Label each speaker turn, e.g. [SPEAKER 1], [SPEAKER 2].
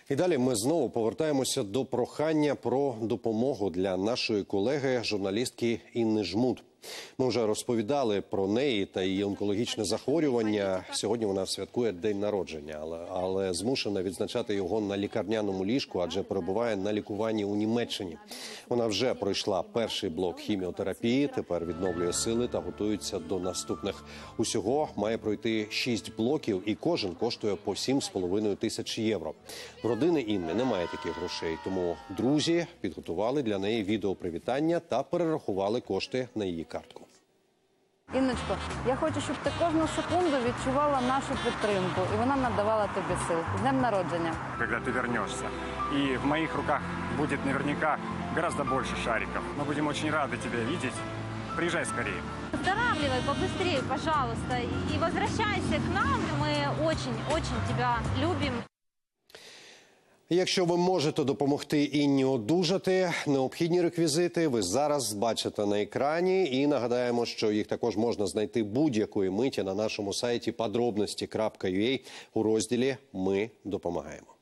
[SPEAKER 1] І далі ми знову повертаємося до прохання про допомогу для нашої колеги, журналістки Інни Жмут. Ми вже розповідали про неї та її онкологічне захворювання. Сьогодні вона святкує день народження, але змушена відзначати його на лікарняному ліжку, адже перебуває на лікуванні у Німеччині. Вона вже пройшла перший блок хіміотерапії, тепер відновлює сили та готується до наступних. Усього має пройти 6 блоків і кожен коштує по 7,5 тисяч євро. В родини Інни немає таких грошей, тому друзі підготували для неї відеопривітання та перерахували кошти на її картку.
[SPEAKER 2] Інночко, я хочу, щоб ти кожну секунду відчувала нашу підтримку, і вона надавала тобі сил. З днем народження.
[SPEAKER 3] Когда ты вернешься. И в моих руках будет наверняка гораздо больше шариков. Мы будем очень рады тебя видеть. Приезжай скорее.
[SPEAKER 4] Выздоравливай побыстрее, пожалуйста, и возвращайся к нам. Мы очень-очень тебя любим.
[SPEAKER 1] Якщо ви можете допомогти Інні одужати, необхідні реквізити ви зараз бачите на екрані. І нагадаємо, що їх також можна знайти будь-якої миті на нашому сайті podrobnosti.ua у розділі «Ми допомагаємо».